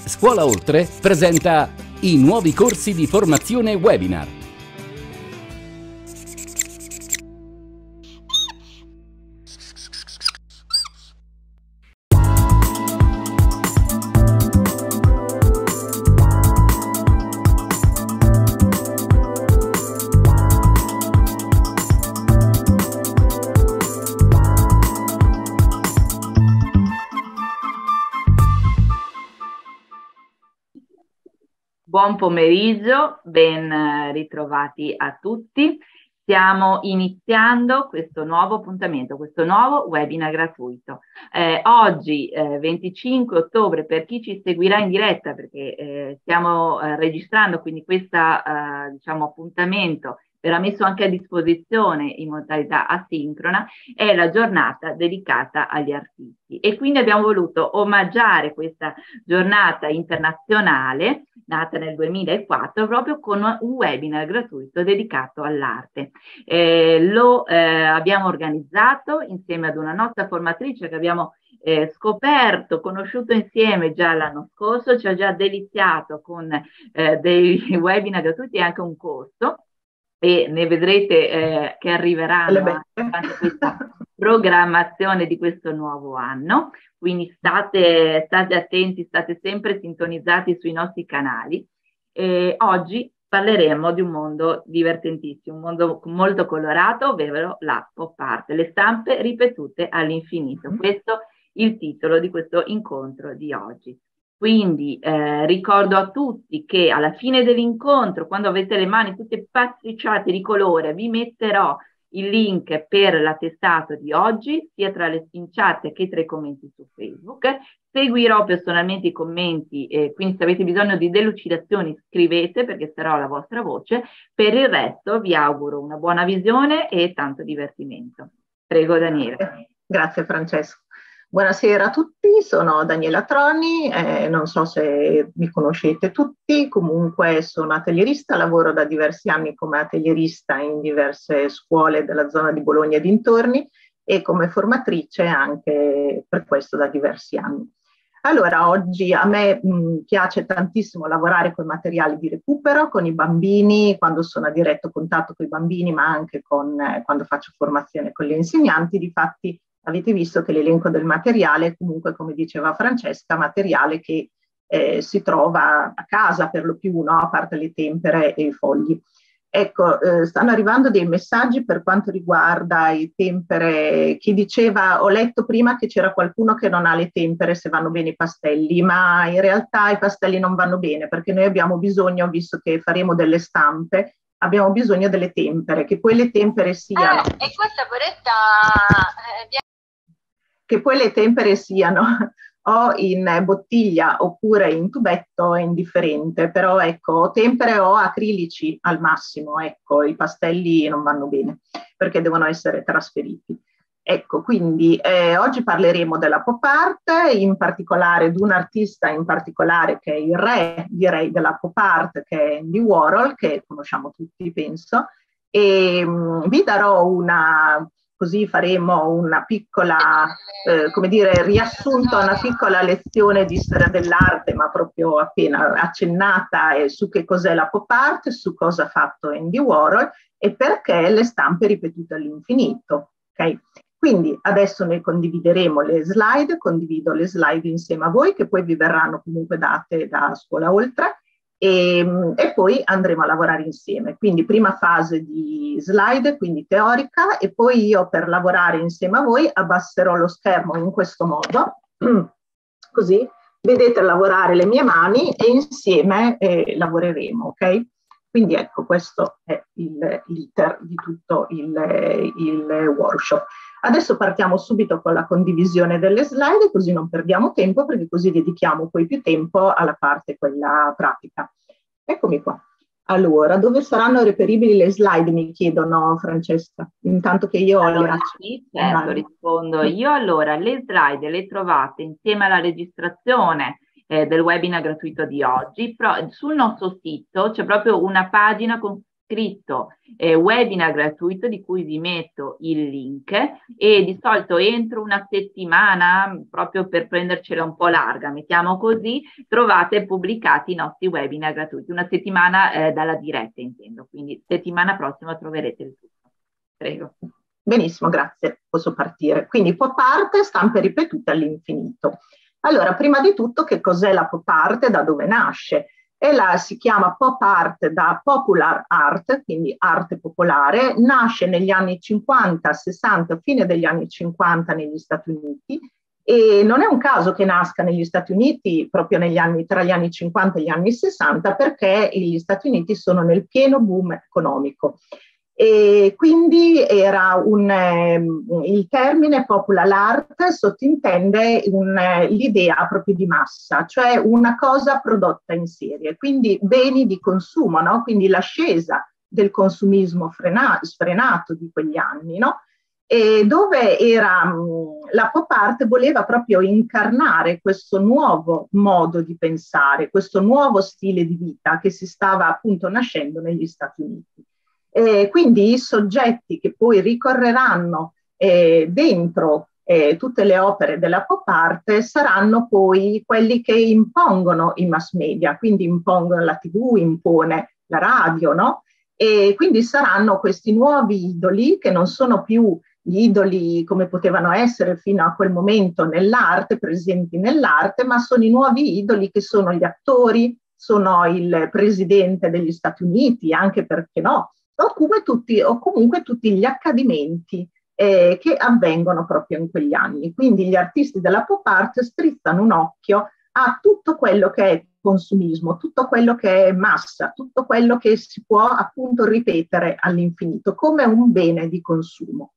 Scuola Oltre presenta i nuovi corsi di formazione webinar. Buon pomeriggio, ben ritrovati a tutti. Stiamo iniziando questo nuovo appuntamento, questo nuovo webinar gratuito. Oggi, 25 ottobre, per chi ci seguirà in diretta, perché stiamo registrando quindi questo appuntamento, verrà messo anche a disposizione in modalità asincrona, è la giornata dedicata agli artisti. E quindi abbiamo voluto omaggiare questa giornata internazionale, nata nel 2004, proprio con un webinar gratuito dedicato all'arte. Lo abbiamo organizzato insieme ad una nostra formatrice che abbiamo scoperto, conosciuto insieme già l'anno scorso, ci ha già deliziato con dei webinar gratuiti e anche un corso, e ne vedrete che arriveranno anche questa programmazione di questo nuovo anno. Quindi state attenti, state sempre sintonizzati sui nostri canali. Oggi parleremo di un mondo divertentissimo, un mondo molto colorato, ovvero la pop art, le stampe ripetute all'infinito. Questo è il titolo di questo incontro di oggi. Quindi ricordo a tutti che alla fine dell'incontro, quando avete le mani tutte pasticciate di colore, vi metterò il link per l'attestato di oggi, sia in chat che tra i commenti su Facebook. Seguirò personalmente i commenti, quindi se avete bisogno di delucidazioni scrivete, perché sarò la vostra voce. Per il resto vi auguro una buona visione e tanto divertimento. Prego Daniela. Grazie Francesco. Buonasera a tutti, sono Daniela Troni, non so se mi conoscete tutti, comunque sono atelierista, lavoro da diversi anni come atelierista in diverse scuole della zona di Bologna e dintorni e come formatrice anche per questo da diversi anni. Allora, oggi a me piace tantissimo lavorare con i materiali di recupero, con i bambini, quando sono a diretto contatto con i bambini, ma anche quando faccio formazione con gli insegnanti. Difatti avete visto che l'elenco del materiale, comunque come diceva Francesca, materiale che si trova a casa per lo più, no? A parte le tempere e i fogli. Ecco, stanno arrivando dei messaggi per quanto riguarda i tempere. Chi diceva, ho letto prima che c'era qualcuno che non ha le tempere se vanno bene i pastelli, ma in realtà i pastelli non vanno bene perché noi abbiamo bisogno, visto che faremo delle stampe, abbiamo bisogno delle tempere, che poi le tempere siano... e questa poretta... che poi le tempere siano o in bottiglia oppure in tubetto è indifferente, però ecco, tempere o acrilici al massimo, ecco, i pastelli non vanno bene perché devono essere trasferiti. Ecco, quindi oggi parleremo della pop art, in particolare di un artista in particolare che è il re, direi, della pop art, che è Andy Warhol, che conosciamo tutti, penso, e vi darò così faremo una piccola, come dire, riassunto, una piccola lezione di storia dell'arte, ma proprio appena accennata su che cos'è la pop art, su cosa ha fatto Andy Warhol e perché le stampe ripetute all'infinito. Okay? Quindi adesso noi condivideremo le slide, condivido le slide insieme a voi che poi vi verranno comunque date da Scuola Oltre. E poi andremo a lavorare insieme. Quindi prima fase di slide, quindi teorica, e poi io per lavorare insieme a voi abbasserò lo schermo in questo modo, così vedete lavorare le mie mani e insieme lavoreremo, ok? Quindi ecco, questo è l'iter di tutto il workshop. Adesso partiamo subito con la condivisione delle slide, così non perdiamo tempo, perché così dedichiamo poi più tempo alla parte quella pratica. Eccomi qua. Allora, dove saranno reperibili le slide, mi chiedono, Francesca, intanto che io allora, le sì, certo, rispondo io. Allora, le slide le trovate insieme alla registrazione del webinar gratuito di oggi. Sul nostro sito c'è proprio una pagina iscritto webinar gratuito di cui vi metto il link, e di solito entro una settimana, proprio per prendercela un po' larga, mettiamo così, trovate pubblicati i nostri webinar gratuiti, una settimana dalla diretta intendo, quindi settimana prossima troverete il tutto. Prego. Benissimo, grazie, posso partire. Quindi pop art, stampe ripetute all'infinito. Allora, prima di tutto, che cos'è la pop art? Da dove nasce? Si chiama pop art da popular art, quindi arte popolare, nasce negli anni 50, 60, fine degli anni 50 negli Stati Uniti, e non è un caso che nasca negli Stati Uniti proprio tra gli anni 50 e gli anni 60, perché gli Stati Uniti sono nel pieno boom economico. E quindi il termine popular art sottintende l'idea proprio di massa, cioè una cosa prodotta in serie, quindi beni di consumo, no? Quindi l'ascesa del consumismo sfrenato di quegli anni, no? E dove la pop art voleva proprio incarnare questo nuovo modo di pensare, questo nuovo stile di vita che si stava appunto nascendo negli Stati Uniti. Quindi i soggetti che poi ricorreranno dentro tutte le opere della pop art saranno poi quelli che impongono i mass media, quindi impongono la TV, impone la radio, no? E quindi saranno questi nuovi idoli che non sono più gli idoli come potevano essere fino a quel momento nell'arte, presenti nell'arte, ma sono i nuovi idoli che sono gli attori, sono il presidente degli Stati Uniti, anche perché no, o comunque tutti gli accadimenti che avvengono proprio in quegli anni. Quindi gli artisti della pop art strizzano un occhio a tutto quello che è consumismo, tutto quello che è massa, tutto quello che si può appunto ripetere all'infinito come un bene di consumo.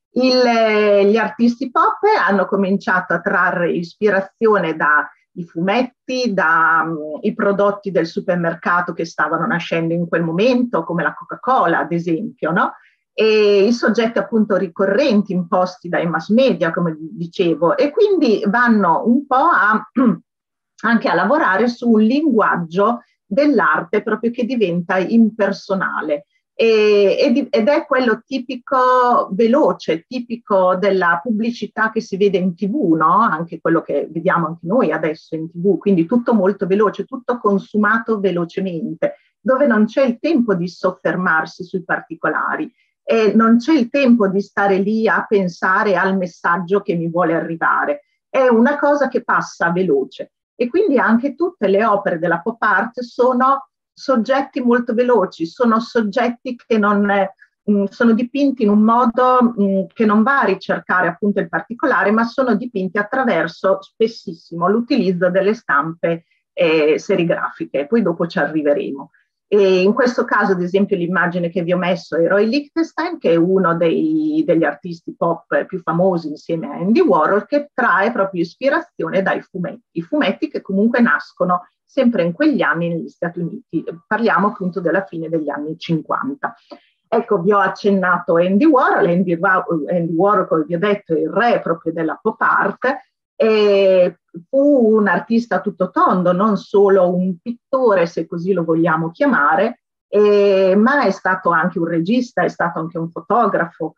Gli artisti pop hanno cominciato a trarre ispirazione dai fumetti, dai prodotti del supermercato che stavano nascendo in quel momento, come la Coca-Cola, ad esempio, no? E i soggetti appunto ricorrenti imposti dai mass media, come dicevo, e quindi vanno un po' anche a lavorare su un linguaggio dell'arte proprio che diventa impersonale. Ed è quello tipico veloce, tipico della pubblicità che si vede in TV, no? Anche quello che vediamo anche noi adesso in TV, quindi tutto molto veloce, tutto consumato velocemente, dove non c'è il tempo di soffermarsi sui particolari e non c'è il tempo di stare lì a pensare al messaggio che mi vuole arrivare. È una cosa che passa veloce, e quindi anche tutte le opere della pop art sono soggetti molto veloci, sono soggetti che sono dipinti in un modo che non va a ricercare appunto il particolare, ma sono dipinti attraverso spessissimo l'utilizzo delle stampe serigrafiche. Poi dopo ci arriveremo. E in questo caso, ad esempio, l'immagine che vi ho messo è Roy Lichtenstein, che è uno degli artisti pop più famosi insieme a Andy Warhol, che trae proprio ispirazione dai fumetti che comunque nascono sempre in quegli anni negli Stati Uniti. Parliamo appunto della fine degli anni 50. Ecco, vi ho accennato Andy Warhol. Andy Warhol, come vi ho detto, è il re proprio della pop art. Fu un artista tutto tondo, non solo un pittore, se così lo vogliamo chiamare, ma è stato anche un regista, è stato anche un fotografo,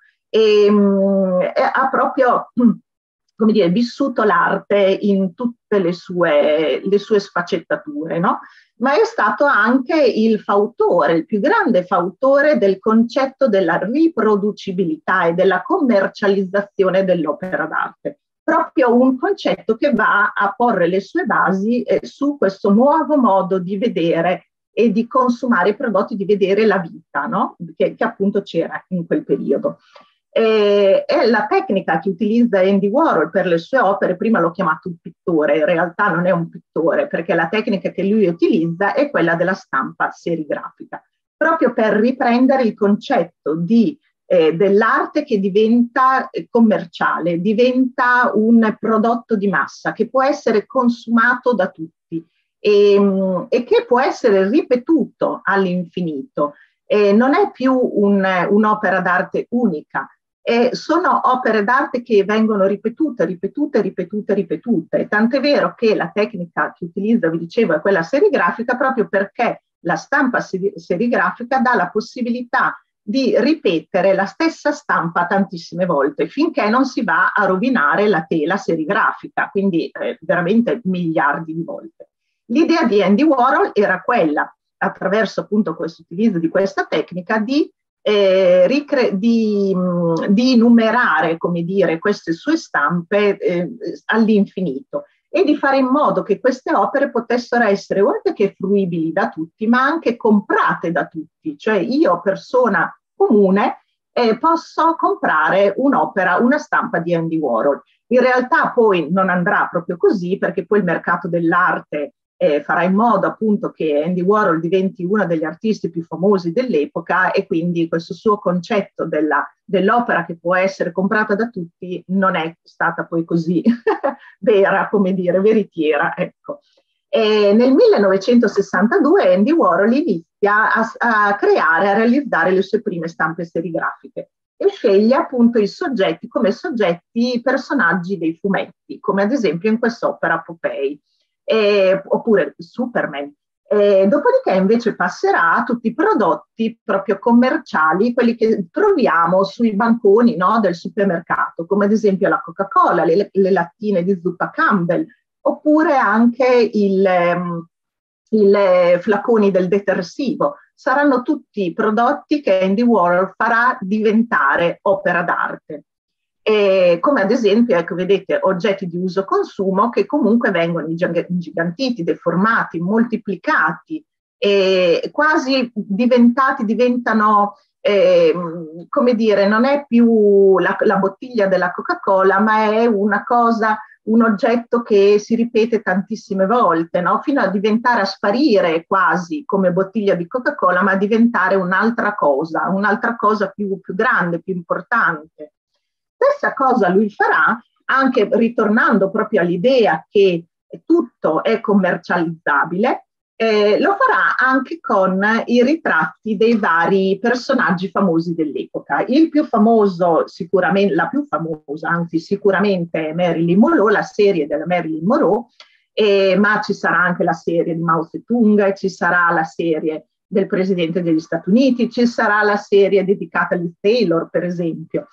ha proprio, come dire, vissuto l'arte in tutte le sue sfaccettature, no? Ma è stato anche il più grande fautore del concetto della riproducibilità e della commercializzazione dell'opera d'arte. Proprio un concetto che va a porre le sue basi su questo nuovo modo di vedere e di consumare i prodotti, di vedere la vita, no? che appunto c'era in quel periodo. E la tecnica che utilizza Andy Warhol per le sue opere, prima l'ho chiamato un pittore, in realtà non è un pittore, perché la tecnica che lui utilizza è quella della stampa serigrafica, proprio per riprendere il concetto dell'arte che diventa commerciale, diventa un prodotto di massa che può essere consumato da tutti e che può essere ripetuto all'infinito. Non è più un'opera d'arte unica, sono opere d'arte che vengono ripetute. Tant'è vero che la tecnica che utilizza, vi dicevo, è quella serigrafica, proprio perché La stampa serigrafica dà la possibilità di ripetere la stessa stampa tantissime volte finché non si va a rovinare la tela serigrafica, quindi veramente miliardi di volte. L'idea di Andy Warhol era quella, attraverso appunto questo utilizzo di questa tecnica, di numerare, come dire, queste sue stampe all'infinito e di fare in modo che queste opere potessero essere oltre che fruibili da tutti, ma anche comprate da tutti. Cioè io, persona comune, posso comprare un'opera, una stampa di Andy Warhol. In realtà poi non andrà proprio così, perché poi il mercato dell'arte farà in modo appunto che Andy Warhol diventi uno degli artisti più famosi dell'epoca, e quindi questo suo concetto dell'opera che può essere comprata da tutti non è stata poi così vera, come dire, veritiera, ecco. E nel 1962 Andy Warhol inizia a creare, a realizzare le sue prime stampe serigrafiche e sceglie appunto i soggetti come soggetti personaggi dei fumetti, come ad esempio in quest'opera Popeye. Oppure Superman. Dopodiché invece passerà a tutti i prodotti proprio commerciali, quelli che troviamo sui banconi, no, del supermercato, come ad esempio la Coca-Cola, le lattine di zuppa Campbell, oppure anche i flaconi del detersivo. Saranno tutti prodotti che Andy Warhol farà diventare opera d'arte. Come ad esempio, ecco, vedete, oggetti di uso consumo che comunque vengono ingigantiti, deformati, moltiplicati, quasi diventano, come dire, non è più la bottiglia della Coca-Cola, ma è una cosa, un oggetto che si ripete tantissime volte, no? Fino a sparire quasi come bottiglia di Coca-Cola, ma a diventare un'altra cosa più grande, più importante. Stessa cosa lui farà, anche ritornando proprio all'idea che tutto è commercializzabile, lo farà anche con i ritratti dei vari personaggi famosi dell'epoca. Il più famoso, sicuramente, la più famosa, anzi sicuramente è Marilyn Monroe, la serie della Marilyn Monroe, ma ci sarà anche la serie di Mao Zedong, ci sarà la serie del Presidente degli Stati Uniti, ci sarà la serie dedicata a Liz Taylor, per esempio.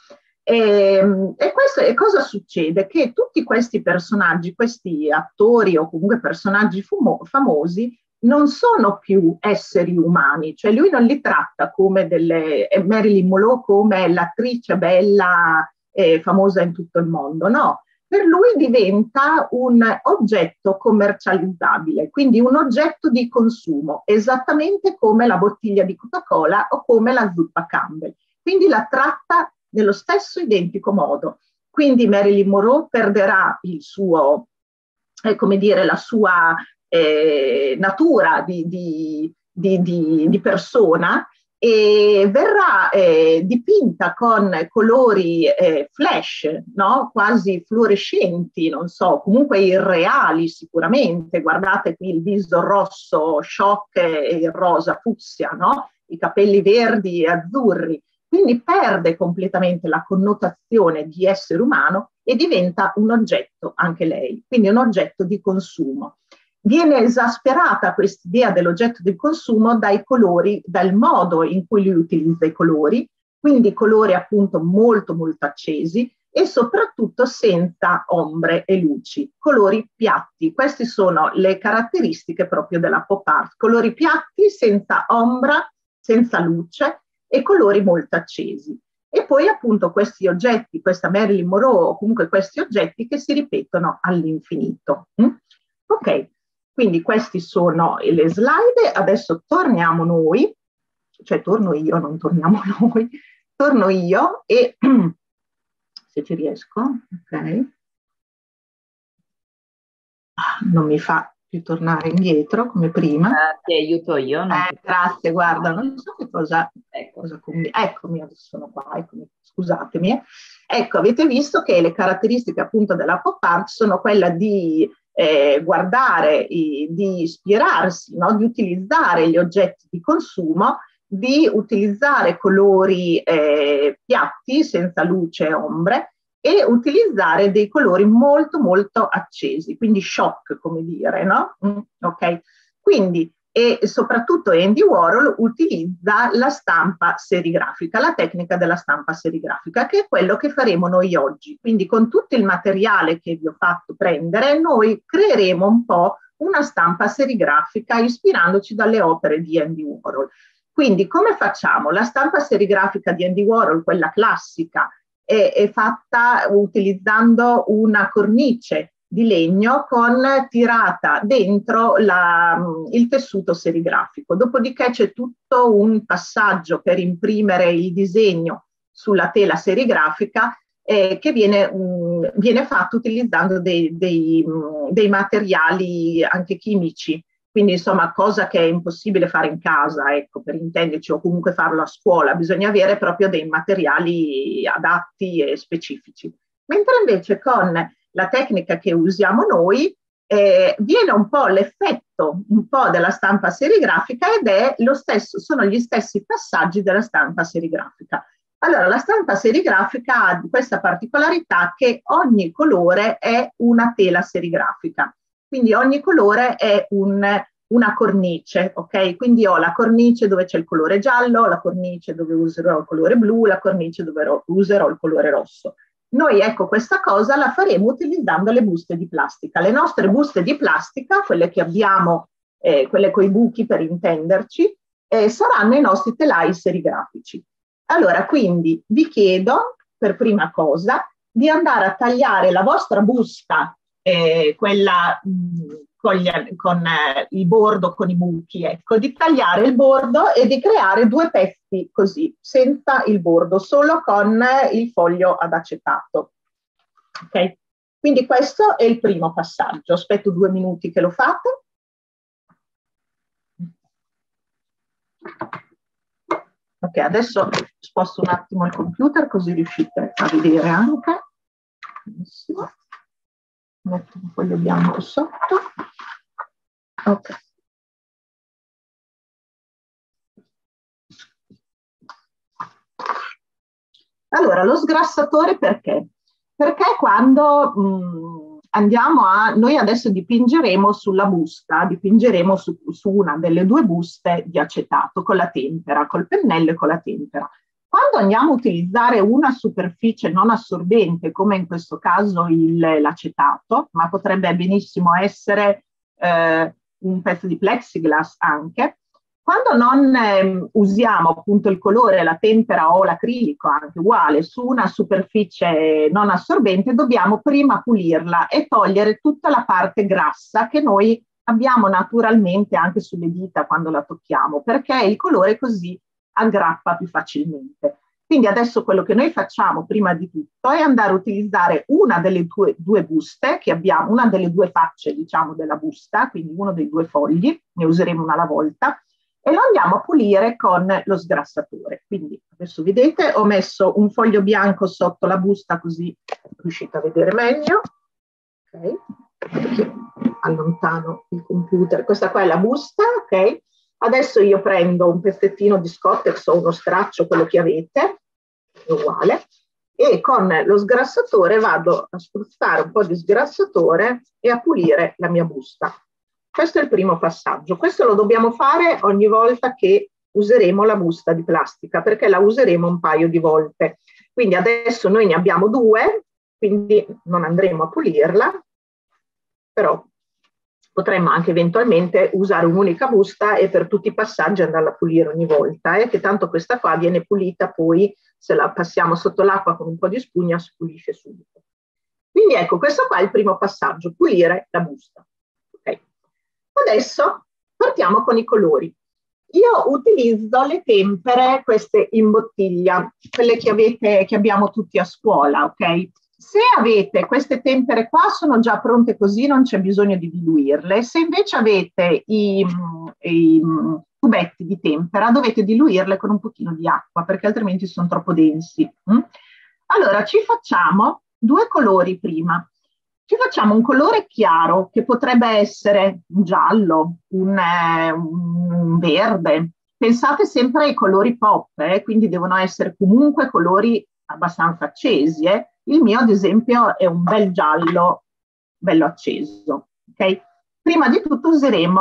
E cosa succede? Che tutti questi personaggi, questi attori o comunque personaggi famosi, non sono più esseri umani, cioè lui non li tratta come Marilyn Monroe come l'attrice bella famosa in tutto il mondo, no. Per lui diventa un oggetto commercializzabile, quindi un oggetto di consumo, esattamente come la bottiglia di Coca-Cola o come la zuppa Campbell. Quindi la tratta nello stesso identico modo. Quindi Marilyn Monroe perderà il suo, come dire, la sua natura di persona e verrà dipinta con colori flash, no? Quasi fluorescenti, non so, comunque irreali sicuramente. Guardate qui il viso rosso shock e il rosa fucsia, no? I capelli verdi e azzurri. Quindi perde completamente la connotazione di essere umano e diventa un oggetto anche lei, quindi un oggetto di consumo. Viene esasperata quest'idea dell'oggetto di consumo dai colori, dal modo in cui lui utilizza i colori, quindi colori appunto molto molto accesi e soprattutto senza ombre e luci, colori piatti. Queste sono le caratteristiche proprio della pop art, colori piatti, senza ombra, senza luce, e colori molto accesi. E poi appunto questi oggetti, questa Marilyn Monroe o comunque questi oggetti che si ripetono all'infinito. Ok, quindi queste sono le slide. Adesso torniamo noi, cioè torno io, non torniamo noi, torno io e se ci riesco, ok. Non mi fa più tornare indietro come prima. Ti aiuto io. Grazie, guarda, non so che cosa eccomi, adesso sono qua, eccomi, scusatemi. Ecco, avete visto che le caratteristiche appunto della pop art sono quella di guardare, di ispirarsi, no? Di utilizzare gli oggetti di consumo, di utilizzare colori piatti, senza luce e ombre, e utilizzare dei colori molto molto accesi, quindi shock, come dire, no? Ok? Quindi e soprattutto Andy Warhol utilizza la stampa serigrafica, la tecnica della stampa serigrafica, che è quello che faremo noi oggi. Quindi con tutto il materiale che vi ho fatto prendere, noi creeremo un po' una stampa serigrafica ispirandoci dalle opere di Andy Warhol. Quindi come facciamo? La stampa serigrafica di Andy Warhol, quella classica, è fatta utilizzando una cornice di legno con tirata dentro il tessuto serigrafico. Dopodiché c'è tutto un passaggio per imprimere il disegno sulla tela serigrafica che viene fatto utilizzando dei materiali anche chimici. Quindi insomma cosa che è impossibile fare in casa, ecco, per intenderci, o comunque farlo a scuola, bisogna avere proprio dei materiali adatti e specifici. Mentre invece con la tecnica che usiamo noi viene un po' l'effetto un po' della stampa serigrafica ed è lo stesso, sono gli stessi passaggi della stampa serigrafica. Allora, la stampa serigrafica ha questa particolarità che ogni colore è una tela serigrafica. Quindi ogni colore è una cornice, ok? Quindi ho la cornice dove c'è il colore giallo, la cornice dove userò il colore blu, la cornice dove userò il colore rosso. Noi, ecco, questa cosa la faremo utilizzando le buste di plastica. Le nostre buste di plastica, quelle che abbiamo, quelle con i buchi per intenderci, saranno i nostri telai serigrafici. Allora, quindi vi chiedo, per prima cosa, di andare a tagliare la vostra busta, quella con il bordo, con i buchi, ecco, di tagliare il bordo e di creare due pezzi così, senza il bordo, solo con il foglio ad acetato. Ok? Quindi questo è il primo passaggio. Aspetto 2 minuti che lo fate. Ok, adesso sposto un attimo il computer così riuscite a vedere anche. Benissimo. Metto un foglio bianco sotto. Ok. Allora, lo sgrassatore perché? Perché quando noi adesso dipingeremo sulla busta, dipingeremo su una delle due buste di acetato con la tempera, col pennello e con la tempera. Quando andiamo a utilizzare una superficie non assorbente, come in questo caso l'acetato, ma potrebbe benissimo essere un pezzo di plexiglass anche, quando non usiamo appunto il colore, la tempera o l'acrilico, anche uguale, su una superficie non assorbente, dobbiamo prima pulirla e togliere tutta la parte grassa che noi abbiamo naturalmente anche sulle dita quando la tocchiamo, perché il colore così aggrappa più facilmente. Quindi adesso quello che noi facciamo prima di tutto è andare a utilizzare una delle due buste che abbiamo, una delle due facce diciamo della busta, quindi uno dei due fogli, ne useremo una alla volta, e lo andiamo a pulire con lo sgrassatore. Quindi adesso vedete ho messo un foglio bianco sotto la busta così riuscite a vedere meglio. Ok, allontano il computer, questa qua è la busta, ok? Adesso io prendo un pezzettino di Scottex o uno straccio, quello che avete, è uguale, e con lo sgrassatore vado a spruzzare un po' di sgrassatore e a pulire la mia busta. Questo è il primo passaggio. Questo lo dobbiamo fare ogni volta che useremo la busta di plastica, perché la useremo un paio di volte. Quindi adesso noi ne abbiamo 2, quindi non andremo a pulirla, però potremmo anche eventualmente usare un'unica busta e per tutti i passaggi andarla a pulire ogni volta, che tanto questa qua viene pulita poi, se la passiamo sotto l'acqua con un po' di spugna, si pulisce subito. Quindi ecco, questo qua è il primo passaggio, pulire la busta. Okay. Adesso partiamo con i colori. Io utilizzo le tempere, queste in bottiglia, quelle che abbiamo tutti a scuola, ok? Se avete queste tempere qua sono già pronte così, non c'è bisogno di diluirle. Se invece avete i tubetti di tempera dovete diluirle con un pochino di acqua perché altrimenti sono troppo densi. Allora ci facciamo 2 colori prima. Ci facciamo un colore chiaro che potrebbe essere un giallo, un verde. Pensate sempre ai colori pop, quindi devono essere comunque colori abbastanza accesi. Il mio, ad esempio, è un bel giallo, bello acceso. Okay? Prima di tutto useremo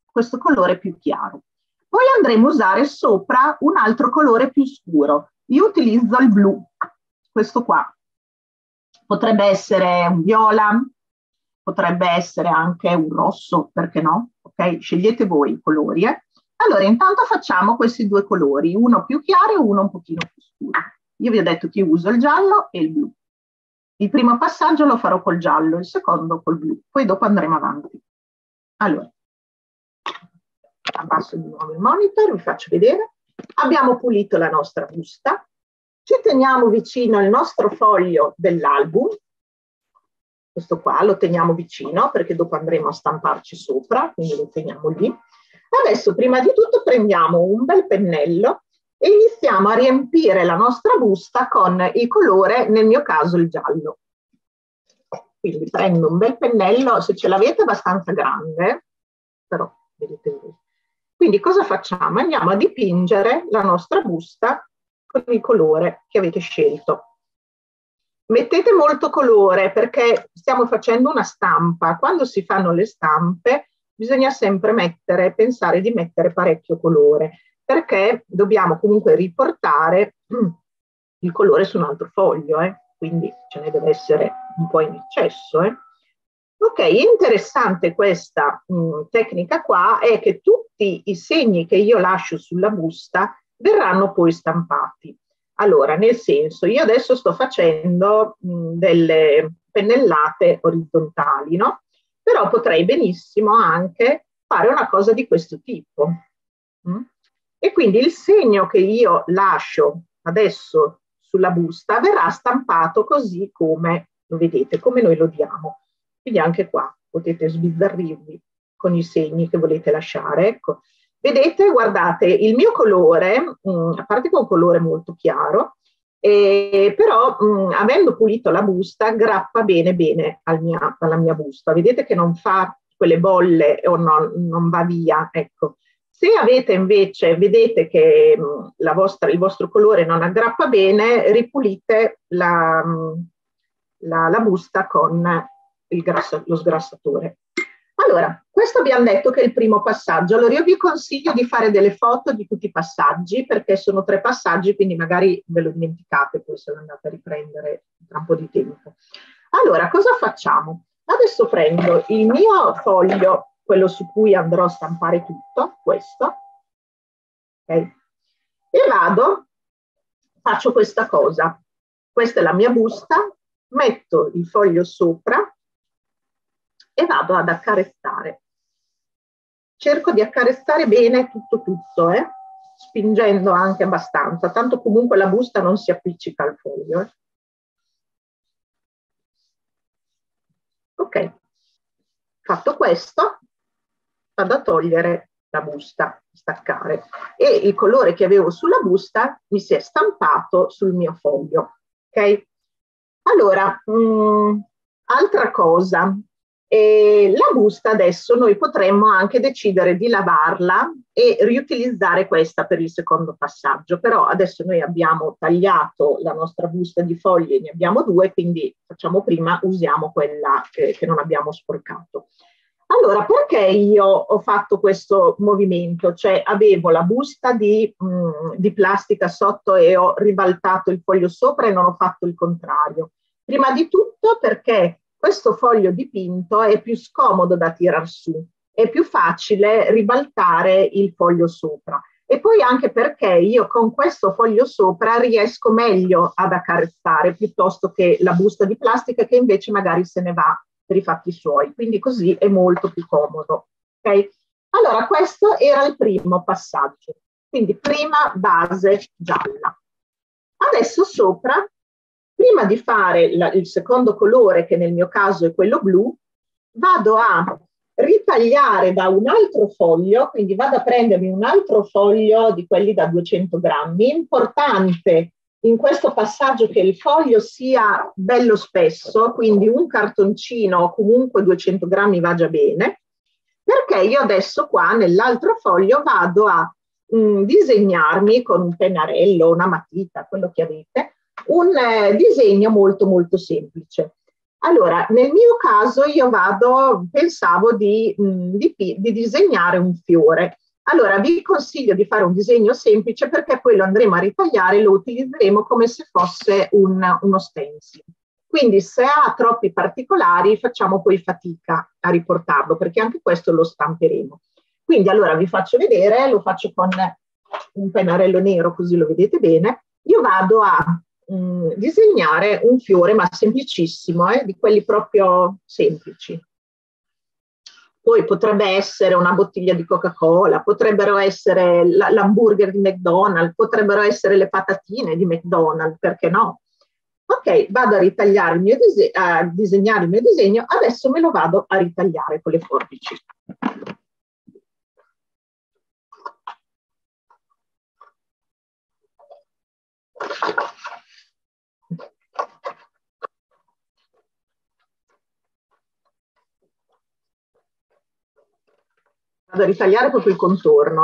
questo colore più chiaro. Poi andremo a usare sopra un altro colore più scuro. Io utilizzo il blu, questo qua. Potrebbe essere un viola, potrebbe essere anche un rosso, perché no? Ok? Scegliete voi i colori. Allora, intanto facciamo questi due colori, uno più chiaro e uno un pochino più scuro. Io vi ho detto che uso il giallo e il blu. Il primo passaggio lo farò col giallo, il secondo col blu, poi dopo andremo avanti. Allora, abbasso di nuovo il monitor, vi faccio vedere. Abbiamo pulito la nostra busta, ci teniamo vicino il nostro foglio dell'album, questo qua lo teniamo vicino perché dopo andremo a stamparci sopra, quindi lo teniamo lì. Adesso prima di tutto prendiamo un bel pennello e iniziamo a riempire la nostra busta con il colore, nel mio caso il giallo. Quindi prendo un bel pennello, se ce l'avete abbastanza grande, però vedete voi. Quindi cosa facciamo? Andiamo a dipingere la nostra busta con il colore che avete scelto. Mettete molto colore perché stiamo facendo una stampa. Quando si fanno le stampe bisogna sempre pensare di mettere parecchio colore, perché dobbiamo comunque riportare il colore su un altro foglio, quindi ce ne deve essere un po' in eccesso. Ok, interessante questa tecnica qua è che tutti i segni che io lascio sulla busta verranno poi stampati. Allora, nel senso, io adesso sto facendo delle pennellate orizzontali, no? Però potrei benissimo anche fare una cosa di questo tipo. E quindi il segno che io lascio adesso sulla busta verrà stampato così come lo vedete, come noi lo diamo. Quindi anche qua potete sbizzarrirvi con i segni che volete lasciare. Ecco, vedete, guardate, il mio colore, a parte che è un colore molto chiaro, però avendo pulito la busta, grappa bene bene alla mia busta. Vedete che non fa quelle bolle o non va via, ecco. Se avete invece, vedete che il vostro colore non aggrappa bene, ripulite la busta con lo sgrassatore. Allora, questo abbiamo detto che è il primo passaggio. Allora io vi consiglio di fare delle foto di tutti i passaggi, perché sono 3 passaggi, quindi magari ve lo dimenticate, poi se lo andate a riprendere tra un po' di tempo. Allora, cosa facciamo? Adesso prendo il mio foglio, quello su cui andrò a stampare tutto, questo, okay? E faccio questa cosa. Questa è la mia busta, metto il foglio sopra e vado ad accarezzare. Cerco di accarezzare bene tutto, spingendo anche abbastanza, tanto comunque la busta non si appiccica al foglio. Ok, fatto questo, vado a togliere la busta, staccare, e il colore che avevo sulla busta mi si è stampato sul mio foglio. Ok? Allora, altra cosa. La busta adesso noi potremmo anche decidere di lavarla e riutilizzare questa per il secondo passaggio, però adesso noi abbiamo tagliato la nostra busta di foglie, ne abbiamo 2, quindi facciamo prima, usiamo quella che non abbiamo sporcato. Allora, perché io ho fatto questo movimento? Cioè avevo la busta di plastica sotto e ho ribaltato il foglio sopra e non ho fatto il contrario. Prima di tutto perché questo foglio dipinto è più scomodo da tirar su, è più facile ribaltare il foglio sopra. E poi anche perché io con questo foglio sopra riesco meglio ad accarezzare piuttosto che la busta di plastica che invece magari se ne va per i fatti suoi. Quindi così è molto più comodo. Okay? Allora questo era il primo passaggio. Quindi prima base gialla. Adesso sopra, prima di fare il secondo colore, che nel mio caso è quello blu, vado a ritagliare da un altro foglio, quindi vado a prendermi un altro foglio di quelli da 200 grammi. Importante in questo passaggio che il foglio sia bello spesso, quindi un cartoncino o comunque 200 grammi va già bene, perché io adesso qua nell'altro foglio vado a disegnarmi con un pennarello, una matita, quello che avete, un disegno molto molto semplice. Allora, nel mio caso io pensavo di disegnare un fiore. Allora, vi consiglio di fare un disegno semplice perché poi lo andremo a ritagliare e lo utilizzeremo come se fosse uno stencil. Quindi se ha troppi particolari facciamo poi fatica a riportarlo, perché anche questo lo stamperemo. Quindi allora vi faccio vedere, lo faccio con un pennarello nero così lo vedete bene. Io vado a disegnare un fiore, ma semplicissimo, di quelli proprio semplici. Poi potrebbe essere una bottiglia di Coca-Cola, potrebbero essere l'hamburger di McDonald's, potrebbero essere le patatine di McDonald's, perché no? Ok, vado a ritagliare a disegnare il mio disegno, adesso me lo vado a ritagliare con le forbici. Vado a ritagliare proprio il contorno,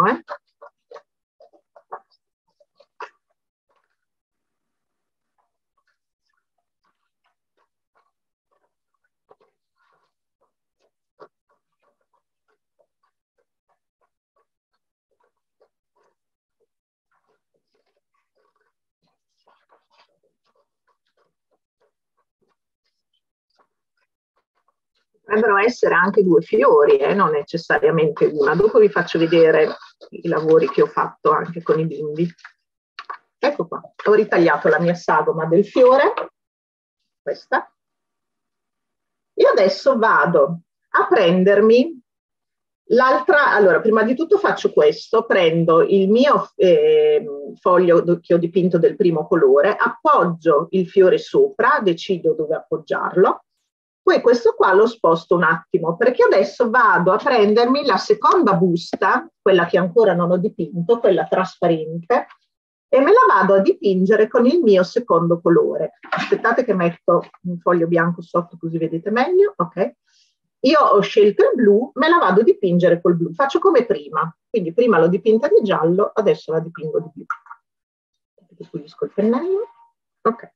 Potrebbero essere anche 2 fiori, non necessariamente una. Dopo vi faccio vedere i lavori che ho fatto anche con i bimbi. Ecco qua, ho ritagliato la mia sagoma del fiore, questa, e adesso vado a prendermi l'altra. Allora, prima di tutto faccio questo, prendo il mio foglio che ho dipinto del primo colore, appoggio il fiore sopra, decido dove appoggiarlo. Poi questo qua lo sposto un attimo, perché adesso vado a prendermi la seconda busta, quella che ancora non ho dipinto, quella trasparente, e me la vado a dipingere con il mio secondo colore. Aspettate che metto un foglio bianco sotto così vedete meglio, ok? Io ho scelto il blu, me la vado a dipingere col blu. Faccio come prima, quindi prima l'ho dipinta di giallo, adesso la dipingo di blu. Pulisco il pennello, ok.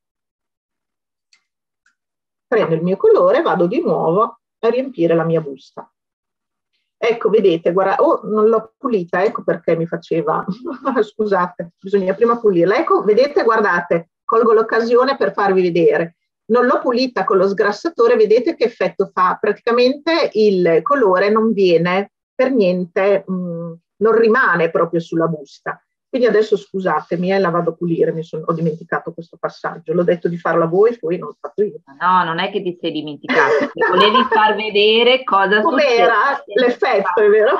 Prendo il mio colore, vado di nuovo a riempire la mia busta. Ecco, vedete, guarda, non l'ho pulita, ecco perché mi faceva, scusate, bisogna prima pulirla. Ecco, vedete, guardate, colgo l'occasione per farvi vedere. Non l'ho pulita con lo sgrassatore, vedete che effetto fa? Praticamente il colore non viene per niente, non rimane proprio sulla busta. Quindi adesso scusatemi, la vado a pulire, ho dimenticato questo passaggio. L'ho detto di farlo a voi, poi non l'ho fatto io. No, non è che ti sei dimenticato, ti volevi far vedere cosa com'era l'effetto, è vero?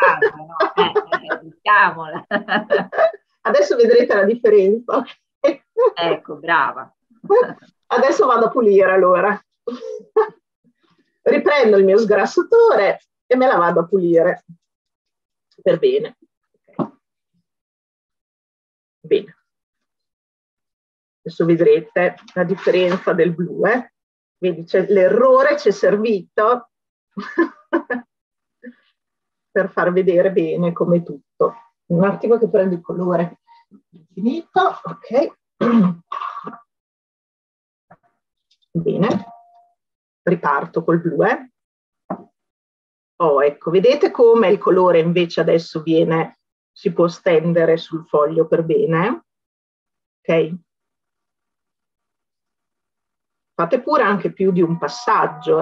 Diciamola. Adesso vedrete la differenza. Ecco, brava. Adesso vado a pulire allora. Riprendo il mio sgrassatore e me la vado a pulire per bene. Bene. Adesso vedrete la differenza del blu, Vedi, l'errore ci è servito per far vedere bene come tutto. Un attimo che prendo il colore finito, ok. Bene, riparto col blu, Oh, ecco, vedete come il colore invece adesso si può stendere sul foglio per bene, ok? Fate pure anche più di un passaggio,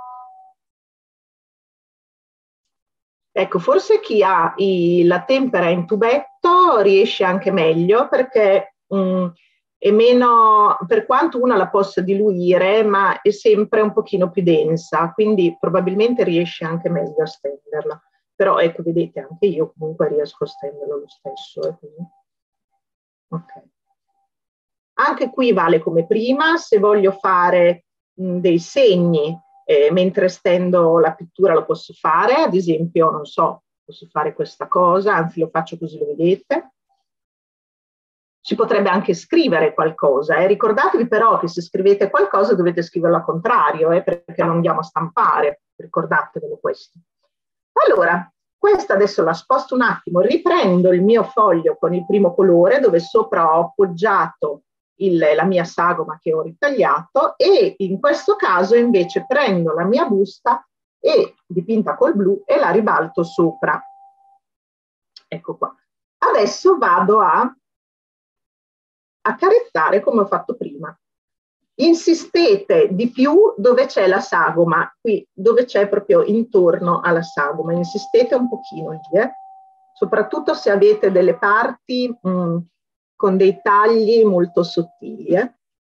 Ecco, forse chi ha la tempera in tubetto riesce anche meglio perché è meno, per quanto una la possa diluire, ma è sempre un pochino più densa, quindi probabilmente riesce anche meglio a stenderla. Però ecco, vedete, anche io comunque riesco a stenderlo lo stesso. Ok. Anche qui vale come prima, se voglio fare dei segni mentre stendo la pittura lo posso fare, ad esempio, non so, posso fare questa cosa, anzi lo faccio così lo vedete. Si potrebbe anche scrivere qualcosa, Ricordatevi però che se scrivete qualcosa dovete scriverlo al contrario, perché non andiamo a stampare, ricordatevelo questo. Allora, questa adesso la sposto un attimo, riprendo il mio foglio con il primo colore dove sopra ho appoggiato la mia sagoma che ho ritagliato, e in questo caso invece prendo la mia busta e dipinta col blu e la ribalto sopra. Ecco qua. Adesso vado a accarezzare come ho fatto prima. Insistete di più dove c'è la sagoma, qui dove c'è proprio intorno alla sagoma, insistete un pochino lì, soprattutto se avete delle parti con dei tagli molto sottili. Okay.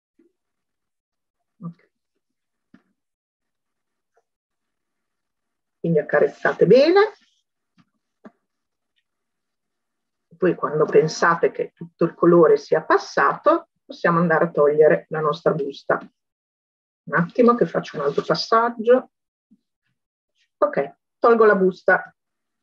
Quindi accarezzate bene. Poi quando pensate che tutto il colore sia passato, possiamo andare a togliere la nostra busta. Un attimo che faccio un altro passaggio. Ok, tolgo la busta.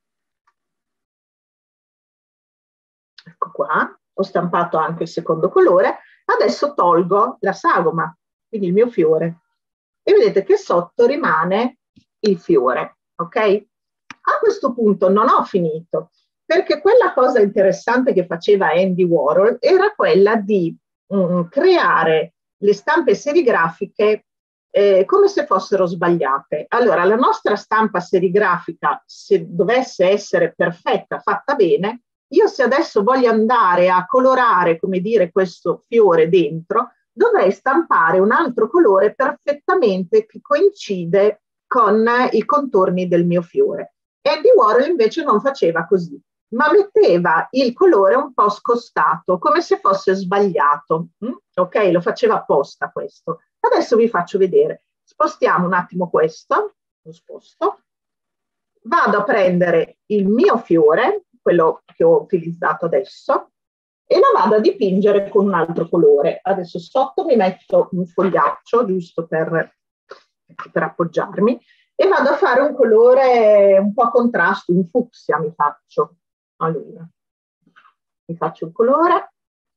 Ecco qua, ho stampato anche il secondo colore. Adesso tolgo la sagoma, quindi il mio fiore. E vedete che sotto rimane il fiore, ok? A questo punto non ho finito, perché quella cosa interessante che faceva Andy Warhol era quella di creare le stampe serigrafiche come se fossero sbagliate. Allora, la nostra stampa serigrafica, se dovesse essere perfetta, fatta bene, io se adesso voglio andare a colorare, come dire, questo fiore dentro, dovrei stampare un altro colore perfettamente che coincide con i contorni del mio fiore. Andy Warhol invece non faceva così, ma metteva il colore un po' scostato, come se fosse sbagliato. Ok, lo faceva apposta questo. Adesso vi faccio vedere. Spostiamo un attimo questo, lo sposto. Vado a prendere il mio fiore, quello che ho utilizzato adesso, e lo vado a dipingere con un altro colore. Adesso sotto mi metto un fogliaccio, giusto per appoggiarmi, e vado a fare un colore un po' a contrasto, un fucsia mi faccio. Allora, mi faccio il colore.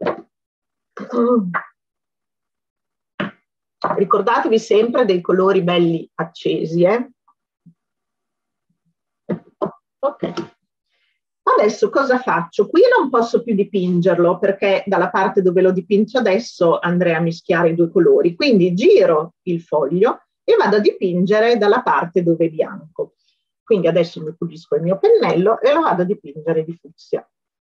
Ricordatevi sempre dei colori belli accesi, Ok. Adesso cosa faccio? Qui non posso più dipingerlo perché dalla parte dove lo dipingo adesso andrei a mischiare i due colori. Quindi giro il foglio e vado a dipingere dalla parte dove è bianco. Quindi adesso mi pulisco il mio pennello e lo vado a dipingere di fucsia.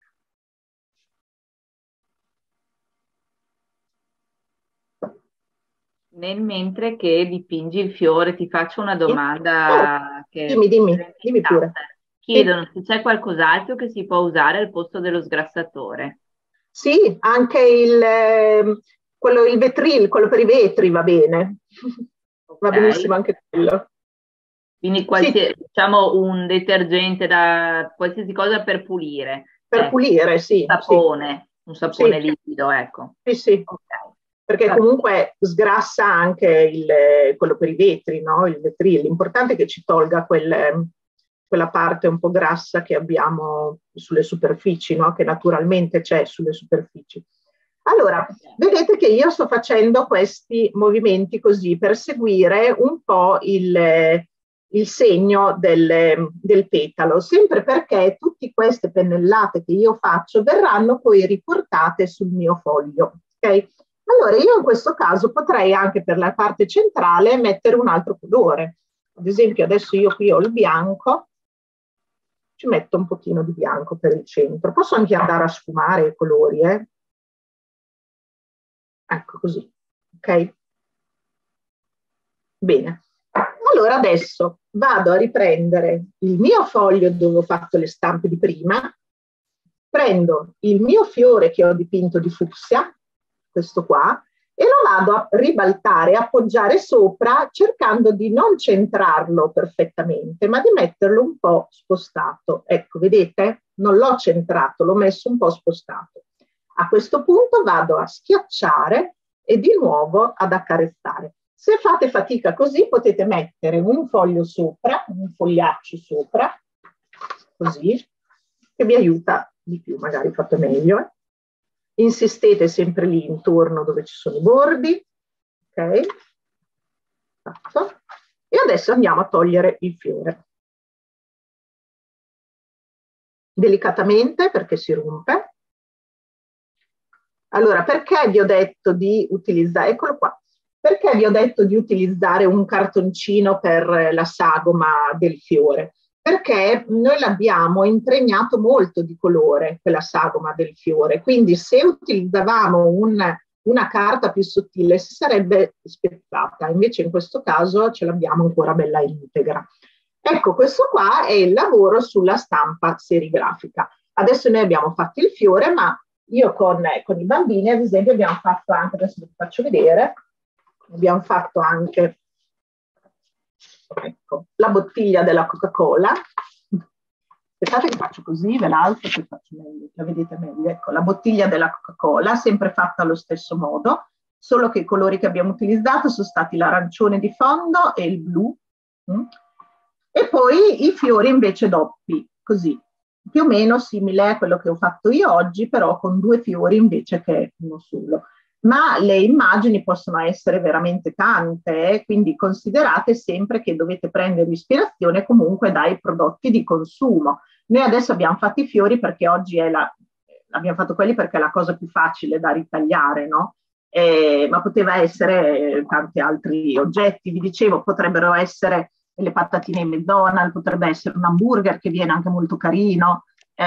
Nel mentre che dipingi il fiore, ti faccio una domanda che Dimmi pure. Chiedono se c'è qualcos'altro che si può usare al posto dello sgrassatore. Sì, anche il vetril, quello per i vetri va bene. Okay. Va benissimo anche quello. Quindi diciamo un detergente da qualsiasi cosa per pulire. Per pulire, sì. Un sapone liquido, ecco. Sì, sì. Okay. Perché comunque sgrassa anche quello per i vetri, no? Il vetril. L'importante è che ci tolga quella parte un po' grassa che abbiamo sulle superfici, no? Che naturalmente c'è sulle superfici. Allora, vedete che io sto facendo questi movimenti così per seguire un po' il segno del petalo, sempre perché tutte queste pennellate che io faccio verranno poi riportate sul mio foglio, ok? Allora io in questo caso potrei anche per la parte centrale mettere un altro colore. Ad esempio adesso io qui ho il bianco, ci metto un pochino di bianco per il centro. Posso anche andare a sfumare i colori, Ecco così, ok? Bene. Allora adesso vado a riprendere il mio foglio dove ho fatto le stampe di prima, prendo il mio fiore che ho dipinto di fucsia, questo qua, e lo vado a ribaltare, appoggiare sopra, cercando di non centrarlo perfettamente, ma di metterlo un po' spostato. Ecco, vedete? Non l'ho centrato, l'ho messo un po' spostato. A questo punto vado a schiacciare e di nuovo ad accarezzare. Se fate fatica così potete mettere un foglio sopra, un fogliaccio sopra, così, che vi aiuta di più, magari fate meglio. Insistete sempre lì intorno dove ci sono i bordi, ok? Fatto. E adesso andiamo a togliere il fiore. Delicatamente perché si rompe. Allora, perché vi ho detto di utilizzare, eccolo qua, perché vi ho detto di utilizzare un cartoncino per la sagoma del fiore? Perché noi l'abbiamo impregnato molto di colore, quella sagoma del fiore, quindi se utilizzavamo una carta più sottile si sarebbe spezzata, invece in questo caso ce l'abbiamo ancora bella integra. Ecco, questo qua è il lavoro sulla stampa serigrafica. Adesso noi abbiamo fatto il fiore, ma io con i bambini, ad esempio, abbiamo fatto anche, adesso vi faccio vedere, abbiamo fatto anche, ecco, la bottiglia della Coca-Cola. Aspettate che faccio così, ve l'alzo che faccio meglio, la vedete meglio. Ecco, la bottiglia della Coca-Cola, sempre fatta allo stesso modo, solo che i colori che abbiamo utilizzato sono stati l'arancione di fondo e il blu. E poi i fiori invece doppi, così, più o meno simile a quello che ho fatto io oggi, però con 2 fiori invece che uno solo. Ma le immagini possono essere veramente tante, quindi considerate sempre che dovete prendere ispirazione comunque dai prodotti di consumo. Noi adesso abbiamo fatto i fiori perché oggi abbiamo fatto quelli perché è la cosa più facile da ritagliare, no? Ma poteva essere tanti altri oggetti, vi dicevo, potrebbero essere le patatine in McDonald's, potrebbe essere un hamburger che viene anche molto carino,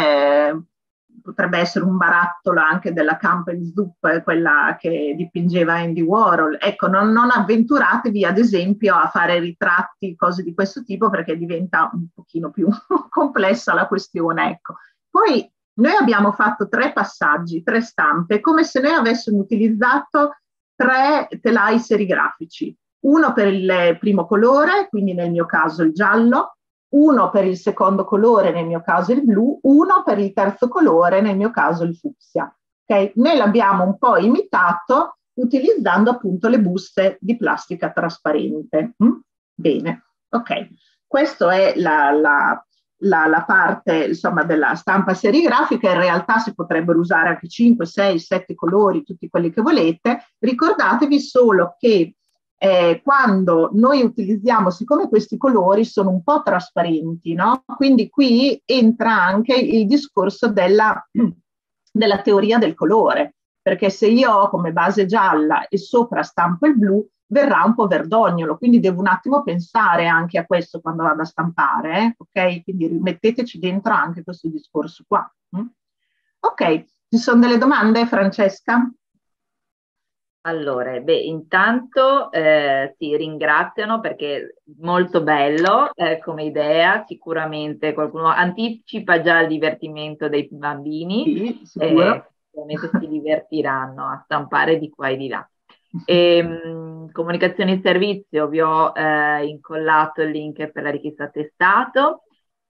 potrebbe essere un barattolo anche della Campbell Soup, quella che dipingeva Andy Warhol. Ecco, non avventuratevi ad esempio a fare ritratti, cose di questo tipo, perché diventa un pochino più complessa la questione. Ecco. Poi noi abbiamo fatto 3 passaggi, 3 stampe, come se noi avessimo utilizzato 3 telai serigrafici. Uno per il primo colore, quindi nel mio caso il giallo, uno per il secondo colore, nel mio caso il blu, uno per il terzo colore, nel mio caso il fucsia. Okay? Noi l'abbiamo un po' imitato utilizzando appunto le buste di plastica trasparente. Bene, ok. Questa è la parte insomma, della stampa serigrafica. In realtà si potrebbero usare anche 5, 6, 7 colori, tutti quelli che volete. Ricordatevi solo che quando noi utilizziamo, siccome questi colori sono un po' trasparenti, no? Quindi qui entra anche il discorso della teoria del colore, perché se io ho come base gialla e sopra stampo il blu, verrà un po' verdognolo, quindi devo un attimo pensare anche a questo quando vado a stampare, ok? Quindi rimetteteci dentro anche questo discorso qua. Ok, ci sono delle domande, Francesca? Allora, intanto ti ringraziano perché è molto bello come idea, sicuramente qualcuno anticipa già il divertimento dei bambini, Sì, sicuro. sicuramente si divertiranno a stampare di qua e di là. Comunicazione in servizio, vi ho incollato il link per la richiesta attestato.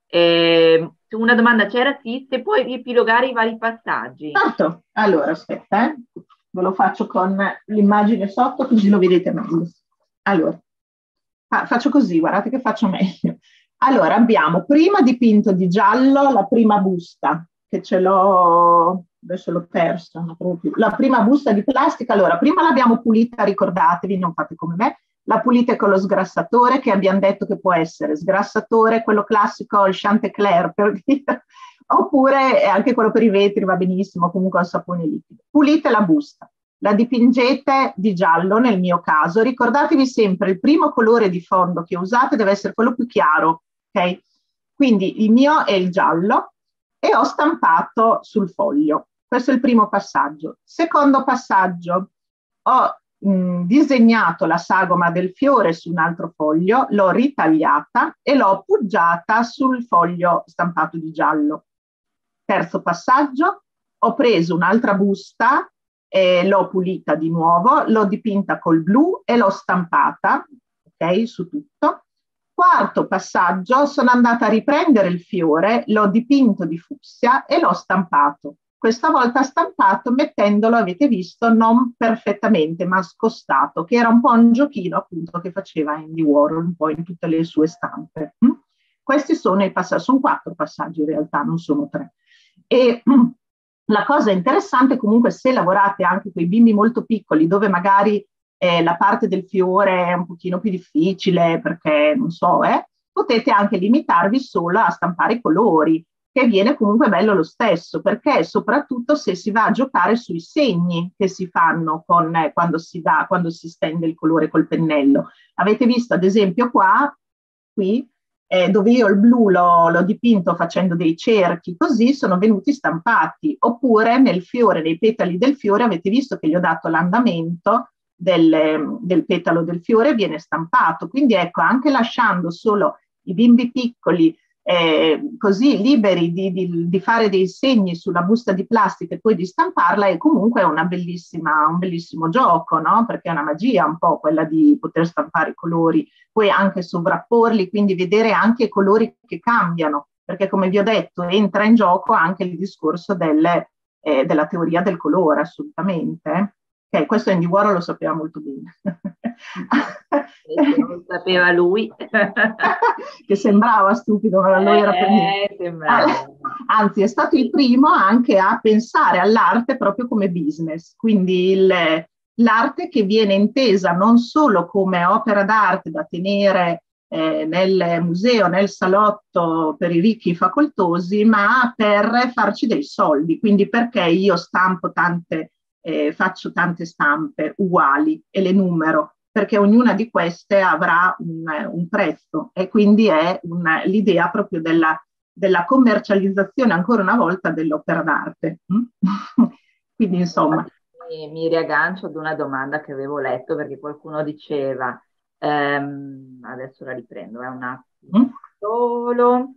Una domanda c'era, sì, se puoi riepilogare i vari passaggi. Certo, allora aspetta, ve lo faccio con l'immagine sotto così lo vedete meglio. Allora, faccio così, guardate che faccio meglio. Allora, abbiamo prima dipinto di giallo la prima busta, che ce l'ho, adesso l'ho persa, non proprio più. La prima busta di plastica, allora, prima l'abbiamo pulita, ricordatevi, non fate come me, la pulite con lo sgrassatore, che abbiamo detto che può essere sgrassatore, quello classico, il Chanticleer, per dire, oppure anche quello per i vetri va benissimo, comunque al sapone liquido. Pulite la busta, la dipingete di giallo nel mio caso, ricordatevi sempre il primo colore di fondo che usate deve essere quello più chiaro, ok? Quindi il mio è il giallo e ho stampato sul foglio. Questo è il primo passaggio. Secondo passaggio, ho disegnato la sagoma del fiore su un altro foglio, l'ho ritagliata e l'ho appoggiata sul foglio stampato di giallo. Terzo passaggio, ho preso un'altra busta, l'ho pulita di nuovo, l'ho dipinta col blu e l'ho stampata, ok, su tutto. Quarto passaggio, sono andata a riprendere il fiore, l'ho dipinto di fucsia e l'ho stampato. Questa volta stampato mettendolo, avete visto, non perfettamente, ma scostato, che era un po' un giochino appunto che faceva Andy Warhol un po' in tutte le sue stampe. Questi sono i passaggi, sono 4 passaggi in realtà, non sono 3. E la cosa interessante comunque se lavorate anche con i bimbi molto piccoli, dove magari la parte del fiore è un pochino più difficile perché non so, potete anche limitarvi solo a stampare i colori. che viene comunque bello lo stesso, perché soprattutto se si va a giocare sui segni che si fanno quando si stende il colore col pennello. Avete visto ad esempio qui, dove io il blu l'ho dipinto facendo dei cerchi, così sono venuti stampati, oppure nel fiore, nei petali del fiore, avete visto che gli ho dato l'andamento del petalo del fiore, viene stampato. Quindi ecco, anche lasciando solo i bimbi piccoli così liberi di fare dei segni sulla busta di plastica e poi di stamparla, è comunque un bellissimo gioco, no? Perché è una magia un po' quella di poter stampare i colori, poi anche sovrapporli, quindi vedere anche i colori che cambiano, perché come vi ho detto entra in gioco anche il discorso della teoria del colore, assolutamente. Okay, questo Andy Warhol lo sapeva molto bene. Non lo sapeva lui. Che sembrava stupido, ma lui era per niente. Sembrava. Anzi, è stato il primo anche a pensare all'arte proprio come business, quindi l'arte che viene intesa non solo come opera d'arte da tenere nel museo, nel salotto per i ricchi facoltosi, ma per farci dei soldi. Quindi perché io faccio tante stampe uguali e le numero? Perché ognuna di queste avrà un prezzo, e quindi è l'idea proprio della commercializzazione ancora una volta dell'opera d'arte. Quindi insomma. Mi riaggancio ad una domanda che avevo letto, perché qualcuno diceva, adesso la riprendo, è un attimo solo.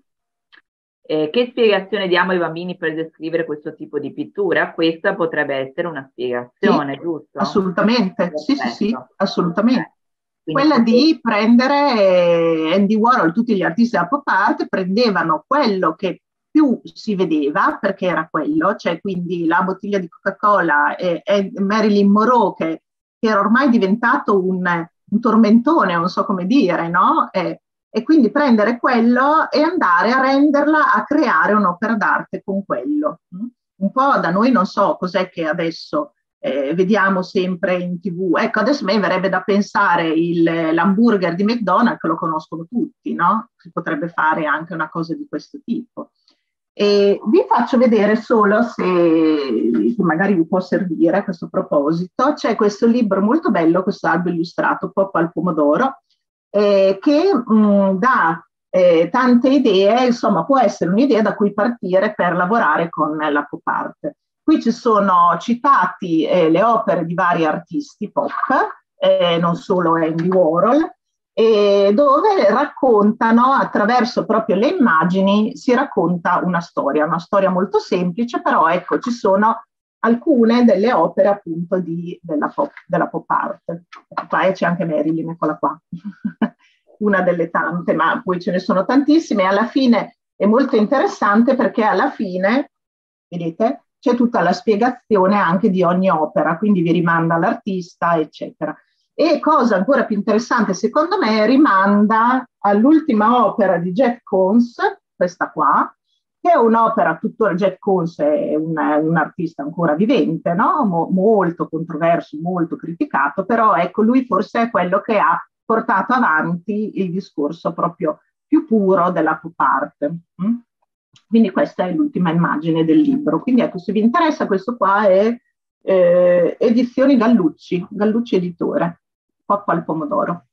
Che spiegazione diamo ai bambini per descrivere questo tipo di pittura? Questa potrebbe essere una spiegazione, sì, giusto? assolutamente, sì, assolutamente. Quindi Quella di prendere Andy Warhol, tutti gli artisti della pop art prendevano quello che più si vedeva, perché era quello, cioè quindi la bottiglia di Coca-Cola e Marilyn Monroe, che era ormai diventato un tormentone, non so come dire, no? E quindi prendere quello e andare a renderla, a creare un'opera d'arte con quello. Un po' da noi non so cos'è che adesso vediamo sempre in TV. Ecco, adesso a me verrebbe da pensare l'hamburger di McDonald's, che lo conoscono tutti, no? Si potrebbe fare anche una cosa di questo tipo. E vi faccio vedere solo se magari vi può servire a questo proposito. C'è questo libro molto bello, questo albo illustrato, Pop al pomodoro, che dà tante idee, insomma può essere un'idea da cui partire per lavorare con la pop art. Qui ci sono citati le opere di vari artisti pop, non solo Andy Warhol, dove raccontano, attraverso proprio le immagini, si racconta una storia molto semplice, però ecco, ci sono alcune delle opere appunto della pop art. Qua c'è anche Marilyn, eccola qua, una delle tante, ma poi ce ne sono tantissime. Alla fine è molto interessante perché alla fine, vedete, c'è tutta la spiegazione anche di ogni opera, quindi vi rimanda all'artista, eccetera. E cosa ancora più interessante, secondo me, rimanda all'ultima opera di Jeff Koons, questa qua, che è un'opera, tuttora Jeff Koons è un artista ancora vivente, no? Molto controverso, molto criticato, però ecco, lui forse è quello che ha portato avanti il discorso proprio più puro della pop art. Quindi questa è l'ultima immagine del libro. Quindi ecco, se vi interessa, questo qua è Edizioni Gallucci Editore, Pop al pomodoro.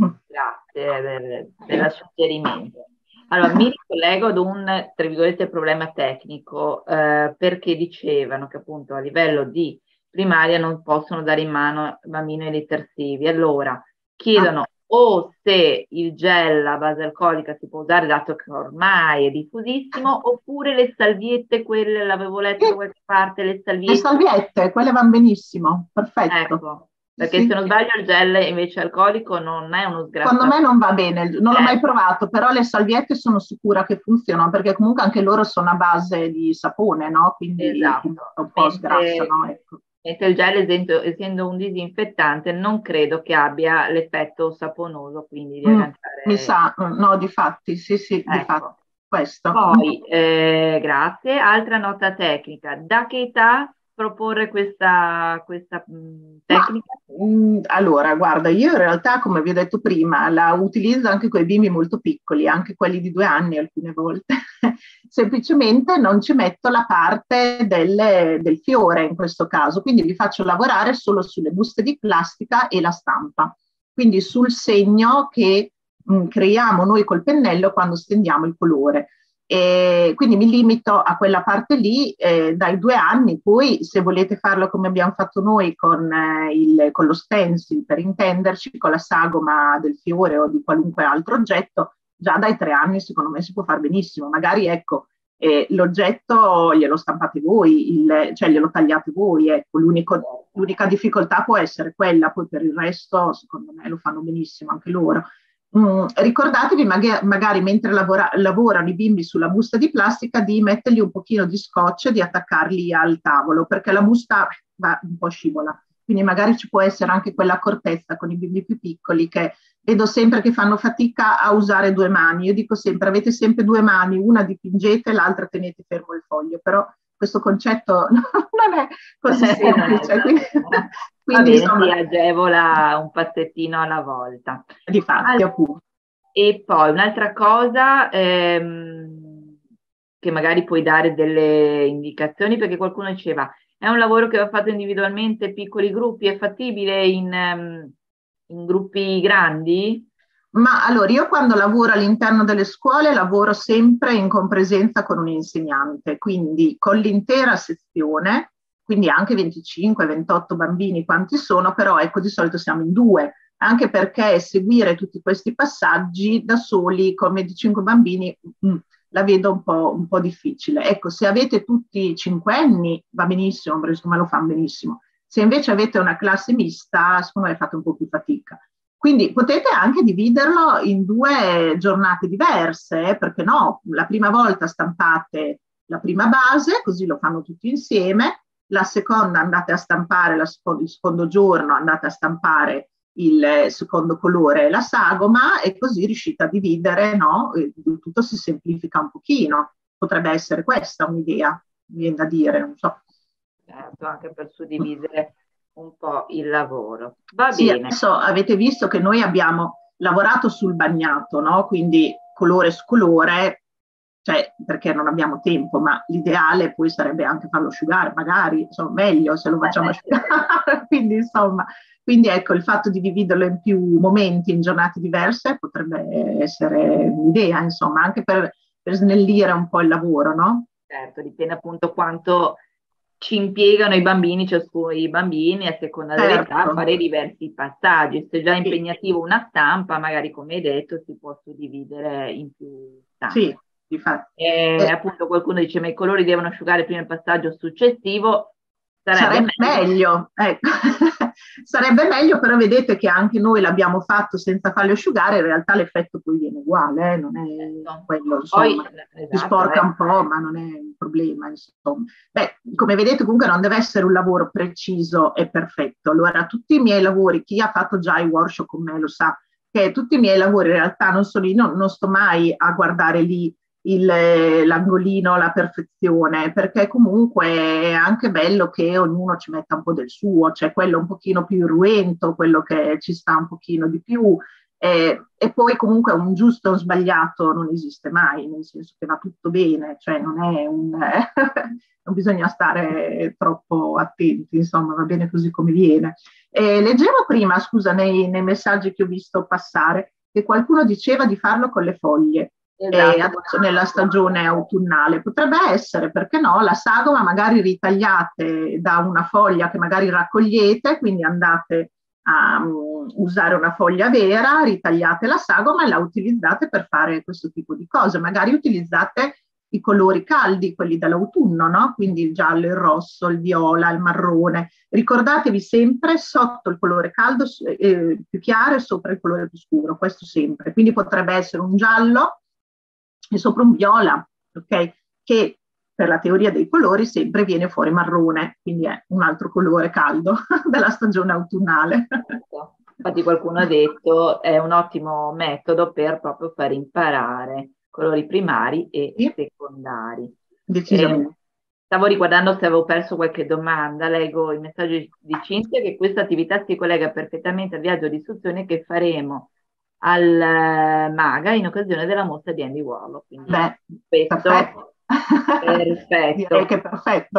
Grazie del suggerimento. Allora, mi ricollego ad un, tra virgolette, problema tecnico, perché dicevano che appunto a livello di primaria non possono dare in mano ai bambini i detersivi. Allora, chiedono o se il gel a base alcolica si può usare, dato che ormai è diffusissimo, oppure le salviette, quelle l'avevo letto da qualche parte, le salviette, quelle vanno benissimo, perfetto. Ecco, perché se non sbaglio il gel invece alcolico non è uno sgrassatore. Secondo me non va bene, non l'ho mai provato, però le salviette sono sicura che funzionano, perché comunque anche loro sono a base di sapone, no? Quindi un po' sgrassano, ecco. Mentre il gel, essendo un disinfettante, non credo che abbia l'effetto saponoso, quindi di agganciare... Mi sa, no, difatti, sì, ecco. difatti, questo. Poi, grazie, altra nota tecnica, da che età proporre questa Ma, tecnica? allora, guarda, io in realtà, come vi ho detto prima, la utilizzo anche con i bimbi molto piccoli, anche quelli di 2 anni alcune volte. Semplicemente non ci metto la parte del fiore in questo caso, quindi li faccio lavorare solo sulle buste di plastica e la stampa, quindi sul segno che creiamo noi col pennello quando stendiamo il colore. E quindi mi limito a quella parte lì dai 2 anni, poi se volete farlo come abbiamo fatto noi con lo stencil, per intenderci, con la sagoma del fiore o di qualunque altro oggetto, già dai 3 anni secondo me si può fare benissimo. Magari ecco, l'oggetto glielo stampate voi, cioè glielo tagliate voi, ecco, l'unica difficoltà può essere quella, poi per il resto secondo me lo fanno benissimo anche loro. Ricordatevi magari mentre lavorano i bimbi sulla busta di plastica di mettergli un pochino di scotch e di attaccarli al tavolo, perché la busta va un po' scivola. Quindi magari ci può essere anche quell'accortezza con i bimbi più piccoli che vedo sempre che fanno fatica a usare 2 mani. Io dico sempre, avete sempre 2 mani, una dipingete, l'altra tenete fermo il foglio, però questo concetto non è così semplice. Quindi, Va quindi bene, si insomma, agevola un passettino alla volta. di fatti appunto. E poi un'altra cosa, che magari puoi dare delle indicazioni, perché qualcuno diceva, è un lavoro che va fatto individualmente, piccoli gruppi, è fattibile in gruppi grandi? Ma allora, io quando lavoro all'interno delle scuole lavoro sempre in compresenza con un insegnante, quindi con l'intera sezione, quindi anche 25-28 bambini quanti sono, però ecco di solito siamo in due, anche perché seguire tutti questi passaggi da soli con 25 bambini la vedo un po' difficile. Ecco, se avete tutti 5 anni va benissimo, perché secondo me lo fanno benissimo. Se invece avete una classe mista, secondo me fate un po' più fatica. Quindi potete anche dividerlo in 2 giornate diverse, perché no? La prima volta stampate la prima base, così lo fanno tutti insieme, la seconda andate a stampare, il secondo giorno andate a stampare il secondo colore e la sagoma e così riuscite a dividere, no? E tutto si semplifica un pochino. Potrebbe essere questa un'idea, viene da dire, non so. Certo, anche per suddividere un po' il lavoro. Va Sì, bene. adesso avete visto che noi abbiamo lavorato sul bagnato, no? Quindi colore su colore, cioè perché non abbiamo tempo, ma l'ideale poi sarebbe anche farlo asciugare, magari, insomma, meglio se lo facciamo asciugare. Quindi, insomma, quindi ecco, il fatto di dividerlo in più momenti, in giornate diverse, potrebbe essere un'idea, insomma, anche per snellire un po' il lavoro, no? Certo, dipende appunto quanto ci impiegano i bambini, ciascuno dei bambini, a seconda dell'età, a Certo. fare diversi passaggi. Se è già Sì, impegnativo una stampa, magari come hai detto, si può suddividere in più sì, stampe. infatti. Appunto qualcuno dice, ma i colori devono asciugare prima il passaggio successivo, sarebbe Sarebbe meglio. meglio, ecco. Sarebbe meglio, però vedete che anche noi l'abbiamo fatto senza farli asciugare, in realtà l'effetto poi viene uguale, non è Certo. quello, Poi, insomma, si esatto, sporca un po', ma non è un problema, insomma. Beh, come vedete comunque non deve essere un lavoro preciso e perfetto. Allora, tutti i miei lavori, chi ha fatto già i workshop con me lo sa, che tutti i miei lavori in realtà non sono lì, non sto mai a guardare lì l'angolino, la perfezione, perché comunque è anche bello che ognuno ci metta un po' del suo, cioè quello un pochino più irruento, quello che ci sta un pochino di più, e poi comunque un giusto o sbagliato non esiste mai, nel senso che va tutto bene, cioè non è non bisogna stare troppo attenti, insomma va bene così come viene. Leggevo prima, scusa, nei messaggi che ho visto passare, che qualcuno diceva di farlo con le foglie esatto. adesso nella stagione autunnale. Potrebbe essere, perché no, la sagoma magari ritagliate da una foglia che magari raccogliete, quindi andate a usare una foglia vera, ritagliate la sagoma e la utilizzate per fare questo tipo di cose. Magari utilizzate i colori caldi, quelli dell'autunno, no? Quindi il giallo, il rosso, il viola, il marrone. Ricordatevi sempre sotto il colore caldo più chiaro e sopra il colore più scuro, questo sempre. Quindi potrebbe essere un giallo e sopra un viola, ok? Che per la teoria dei colori sempre viene fuori marrone, quindi è un altro colore caldo della stagione autunnale. Infatti qualcuno ha detto è un ottimo metodo per proprio far imparare colori primari e Sì, secondari. Eh, decisamente. Stavo riguardando se avevo perso qualche domanda, leggo il messaggio di Cinzia che questa attività si collega perfettamente al viaggio di istruzione che faremo al Maga in occasione della mostra di Andy Warhol. Quindi Beh, perfetto. Direi che è perfetto.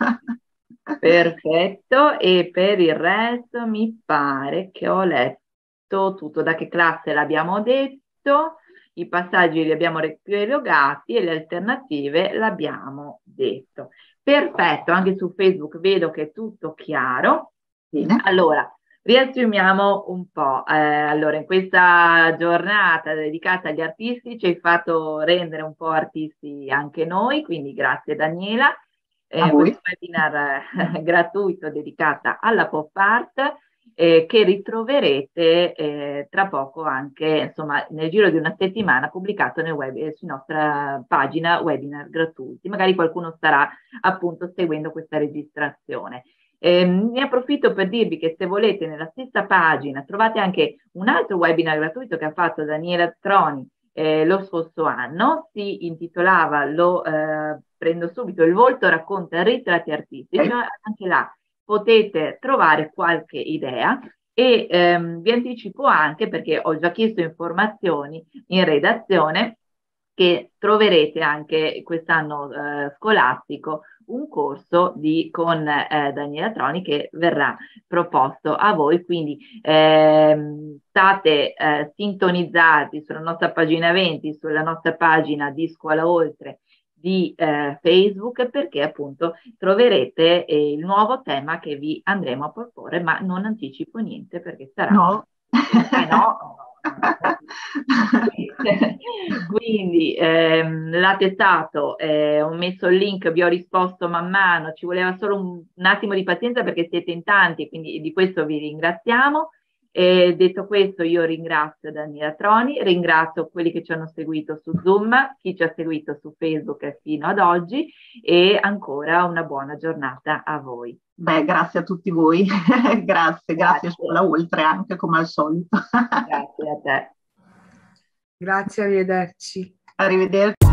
Perfetto, e per il resto mi pare che ho letto tutto. Da che classe l'abbiamo detto, i passaggi li abbiamo riepilogati e le alternative l'abbiamo detto. Perfetto, anche su Facebook vedo che è tutto chiaro. Bene. Allora, riassumiamo un po'. Allora, in questa giornata dedicata agli artisti ci hai fatto rendere un po' artisti anche noi, quindi grazie Daniela. A voi. Questo webinar gratuito dedicata alla pop art che ritroverete tra poco anche, insomma, nel giro di una settimana pubblicato nel web, sulla nostra pagina webinar gratuiti. Magari qualcuno starà appunto seguendo questa registrazione. Ne approfitto per dirvi che se volete nella stessa pagina trovate anche un altro webinar gratuito che ha fatto Daniela Troni lo scorso anno, si intitolava Lo prendo subito, il volto racconta ritratti artistici, anche là potete trovare qualche idea e vi anticipo anche, perché ho già chiesto informazioni in redazione, che troverete anche quest'anno scolastico un corso con Daniela Troni che verrà proposto a voi, quindi state sintonizzati sulla nostra pagina 20, sulla nostra pagina di Scuola Oltre di Facebook, perché appunto troverete il nuovo tema che vi andremo a proporre, ma non anticipo niente perché sarà... No. No. Quindi l'ha testato, ho messo il link, vi ho risposto man mano, ci voleva solo un attimo di pazienza perché siete in tanti e quindi di questo vi ringraziamo. Detto questo, io ringrazio Daniela Troni, ringrazio quelli che ci hanno seguito su Zoom, chi ci ha seguito su Facebook fino ad oggi e ancora una buona giornata a voi. Beh, grazie a tutti voi, grazie Scuola Oltre anche come al solito. Grazie a te. Grazie, arrivederci. Arrivederci.